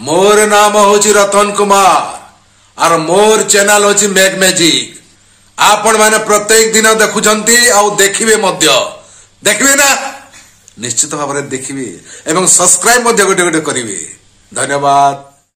मोर नाम होची रतन कुमार और मोर चैनल होची मेग मैजिक। आपण माने प्रत्येक दिन देखुछंती आ देखिबे मध्य देखिबे ना निश्चित भाव में देखिबे एवं सब्सक्राइब मध्य गोटे गोटे करिवे। धन्यवाद।